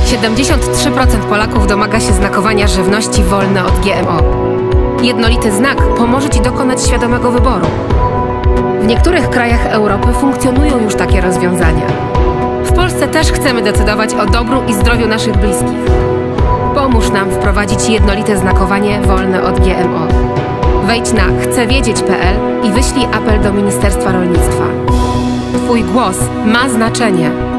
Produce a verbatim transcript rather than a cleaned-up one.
siedemdziesiąt trzy procent Polaków domaga się znakowania żywności wolne od G M O. Jednolity znak pomoże Ci dokonać świadomego wyboru. W niektórych krajach Europy funkcjonują już takie rozwiązania. W Polsce też chcemy decydować o dobru i zdrowiu naszych bliskich. Pomóż nam wprowadzić jednolite znakowanie wolne od G M O. Wejdź na chcę wiedzieć kropka p l i wyślij apel do Ministerstwa Rolnictwa. Twój głos ma znaczenie.